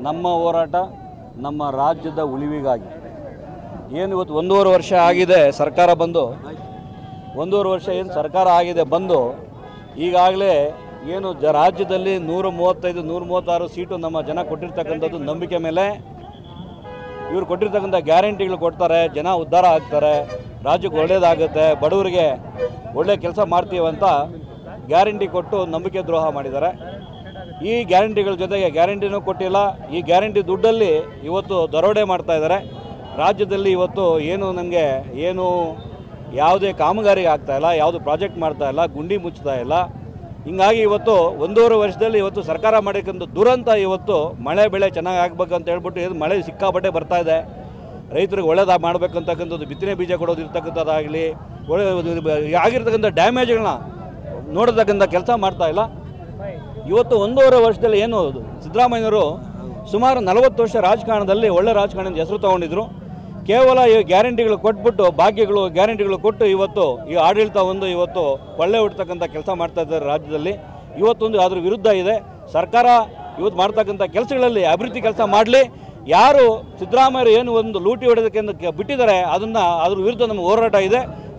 ನಮ್ಮ ಹೋರಾಟ ನಮ್ಮ ರಾಜ್ಯದ ಉಳಿವಿಗಾಗಿ. ಏನು ಇವತ್ತು 1.5 ವರ್ಷ ಆಗಿದೆ ಸರ್ಕಾರ ಬಂದು, 1.5 ವರ್ಷ ಏನು ಸರ್ಕಾರ ಆಗಿದೆ ಬಂದು, ಈಗಾಗಲೇ ಏನು ರಾಜ್ಯದಲ್ಲಿ 135-136 ಸೀಟು ನಮ್ಮ ಜನ ಕೊಟ್ಟಿರ್ತಕ್ಕಂಥದ್ದು ನಂಬಿಕೆ ಮೇಲೆ. ಇವರು ಕೊಟ್ಟಿರ್ತಕ್ಕಂಥ ಗ್ಯಾರಂಟಿಗಳು ಕೊಡ್ತಾರೆ, ಜನ ಉದ್ಧಾರ ಆಗ್ತಾರೆ, ರಾಜ್ಯಕ್ಕೆ ಒಳ್ಳೆಯದಾಗುತ್ತೆ, ಬಡವರಿಗೆ ಒಳ್ಳೆ ಕೆಲಸ ಮಾಡ್ತೀವಂತ ಗ್ಯಾರಂಟಿ ಕೊಟ್ಟು ನಂಬಿಕೆ ದ್ರೋಹ ಮಾಡಿದ್ದಾರೆ. ಈ ಗ್ಯಾರಂಟಿಗಳ ಜೊತೆಗೆ ಗ್ಯಾರಂಟಿನೂ ಕೊಟ್ಟಿಲ್ಲ, ಈ ಗ್ಯಾರಂಟಿ ದುಡ್ಡಲ್ಲಿ ಇವತ್ತು ದರೋಡೆ ಮಾಡ್ತಾ ಇದ್ದಾರೆ. ರಾಜ್ಯದಲ್ಲಿ ಇವತ್ತು ಏನು ಯಾವುದೇ ಕಾಮಗಾರಿ ಆಗ್ತಾಯಿಲ್ಲ, ಯಾವುದು ಪ್ರಾಜೆಕ್ಟ್ ಮಾಡ್ತಾ ಇಲ್ಲ, ಗುಂಡಿ ಮುಚ್ತಾ ಇಲ್ಲ. ಹಿಂಗಾಗಿ ಇವತ್ತು 1.5 ವರ್ಷದಲ್ಲಿ ಇವತ್ತು ಸರ್ಕಾರ ಮಾಡಿಕೊಂಡು ದುರಂತ. ಇವತ್ತು ಮಳೆ ಬೆಳೆ ಚೆನ್ನಾಗಿ ಆಗ್ಬೇಕಂತ ಹೇಳ್ಬಿಟ್ಟು ಮಳೆ ಸಿಕ್ಕಾಪಟ್ಟೆ ಬರ್ತಾ ಇದೆ, ರೈತರಿಗೆ ಒಳ್ಳೇದಾಗ ಮಾಡಬೇಕಂತಕ್ಕಂಥದ್ದು, ಬಿತ್ತನೆ ಬೀಜ ಕೊಡೋದು ಇರ್ತಕ್ಕಂಥದ್ದಾಗಲಿ, ಆಗಿರ್ತಕ್ಕಂಥ ಡ್ಯಾಮೇಜ್ಗಳನ್ನ ನೋಡತಕ್ಕಂಥ ಕೆಲಸ ಮಾಡ್ತಾ ಇಲ್ಲ. ಇವತ್ತು 1.5 ವರ್ಷದಲ್ಲಿ ಏನು ಸಿದ್ದರಾಮಯ್ಯನವರು ಸುಮಾರು 40 ವರ್ಷ ರಾಜಕಾರಣದಲ್ಲಿ ಒಳ್ಳೆ ರಾಜಕಾರಣದ ಹೆಸರು ತೊಗೊಂಡಿದ್ರು. ಕೇವಲ ಈ ಗ್ಯಾರಂಟಿಗಳು ಕೊಟ್ಬಿಟ್ಟು, ಭಾಗ್ಯಗಳು ಗ್ಯಾರಂಟಿಗಳು ಕೊಟ್ಟು ಇವತ್ತು ಈ ಆಡಳಿತ ಇವತ್ತು ಕೊಳ್ಳೆ ಹೊಡ್ತಕ್ಕಂಥ ಕೆಲಸ ಮಾಡ್ತಾ ಇದ್ದಾರೆ ರಾಜ್ಯದಲ್ಲಿ. ಇವತ್ತೊಂದು ಅದ್ರ ವಿರುದ್ಧ ಇದೆ ಸರ್ಕಾರ. ಇವತ್ತು ಮಾಡ್ತಕ್ಕಂಥ ಕೆಲಸಗಳಲ್ಲಿ ಅಭಿವೃದ್ಧಿ ಕೆಲಸ ಮಾಡಲಿ. ಯಾರು ಸಿದ್ದರಾಮಯ್ಯರು ಏನು ಒಂದು ಲೂಟಿ ಹೊಡೆದಕ್ಕೆ ಬಿಟ್ಟಿದ್ದಾರೆ, ಅದ್ರ ವಿರುದ್ಧ ನಮ್ಮ ಹೋರಾಟ ಇದೆ.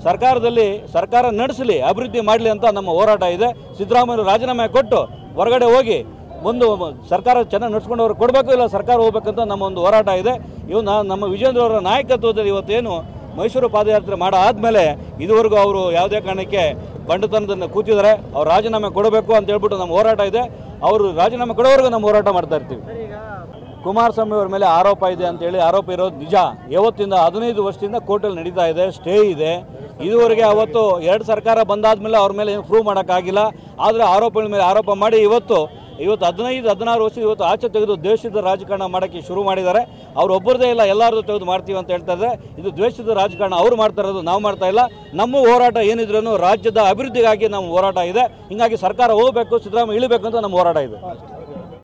ಸರ್ಕಾರ ನಡೆಸಲಿ, ಅಭಿವೃದ್ಧಿ ಮಾಡಲಿ ಅಂತ ನಮ್ಮ ಹೋರಾಟ ಇದೆ. ಸಿದ್ದರಾಮಯ್ಯರು ರಾಜೀನಾಮೆ ಕೊಟ್ಟು ಹೊರಗಡೆ ಹೋಗಿ ಒಂದು ಸರ್ಕಾರ ಚೆನ್ನಾಗಿ ನಡೆಸ್ಕೊಂಡವ್ರು ಕೊಡಬೇಕು, ಇಲ್ಲ ಸರ್ಕಾರ ಹೋಗ್ಬೇಕಂತ ನಮ್ಮ ಒಂದು ಹೋರಾಟ ಇದೆ. ನಮ್ಮ ವಿಜೇಂದ್ರ ಅವರ ನಾಯಕತ್ವದಲ್ಲಿ ಇವತ್ತೇನು ಮೈಸೂರು ಪಾದಯಾತ್ರೆ ಆದಮೇಲೆ ಇದುವರೆಗೂ ಅವರು ಯಾವುದೇ ಕಾರಣಕ್ಕೆ ಬಂಡತನದಿಂದ ಕೂತಿದ್ದಾರೆ. ಅವ್ರು ರಾಜೀನಾಮೆ ಕೊಡಬೇಕು ಅಂತ ಹೇಳ್ಬಿಟ್ಟು ನಮ್ಮ ಹೋರಾಟ ಇದೆ. ಅವರು ರಾಜೀನಾಮೆ ಕೊಡೋವರೆಗೂ ನಮ್ಮ ಹೋರಾಟ ಮಾಡ್ತಾ ಇರ್ತೀವಿ. ಕುಮಾರಸ್ವಾಮಿ ಅವ್ರ ಮೇಲೆ ಆರೋಪ ಇದೆ ಅಂತೇಳಿ, ಆರೋಪ ಇರೋದು ನಿಜ. ಯಾವತ್ತಿಂದ 15 ವರ್ಷದಿಂದ ಕೋರ್ಟಲ್ಲಿ ನಡೀತಾ ಇದೆ, ಸ್ಟೇ ಇದೆ. ಇದುವರೆಗೆ ಅವತ್ತು 2 ಸರ್ಕಾರ ಬಂದಾದ್ಮೇಲೆ ಅವ್ರ ಮೇಲೆ ಏನು ಪ್ರೂವ್ ಮಾಡೋಕ್ಕಾಗಿಲ್ಲ. ಆದರೆ ಆರೋಪಗಳ ಮೇಲೆ ಆರೋಪ ಮಾಡಿ ಇವತ್ತು 15-16 ವರ್ಷ ಇವತ್ತು ಆಚೆ ತೆಗೆದು ದ್ವೇಷದ ರಾಜಕಾರಣ ಮಾಡೋಕ್ಕೆ ಶುರು ಮಾಡಿದ್ದಾರೆ. ಅವ್ರು ಒಬ್ಬರದೇ ಇಲ್ಲ, ಎಲ್ಲರದ್ದು ತೆಗೆದು ಮಾಡ್ತೀವಿ ಅಂತ ಹೇಳ್ತಾ ಇದ್ದಾರೆ. ಇದು ದ್ವೇಷದ ರಾಜಕಾರಣ ಅವ್ರು ಮಾಡ್ತಾ ಇರೋದು, ನಾವು ಮಾಡ್ತಾ ಇಲ್ಲ. ನಮ್ಮ ಹೋರಾಟ ಏನಿದ್ರೂ ರಾಜ್ಯದ ಅಭಿವೃದ್ಧಿಗಾಗಿ ನಮ್ಮ ಹೋರಾಟ ಇದೆ. ಹೀಗಾಗಿ ಸರ್ಕಾರ ಹೋಗಬೇಕು, ಸಿದ್ದರಾಮಯ್ಯ ಇಳಿಬೇಕು ಅಂತ ನಮ್ಮ ಹೋರಾಟ ಇದೆ.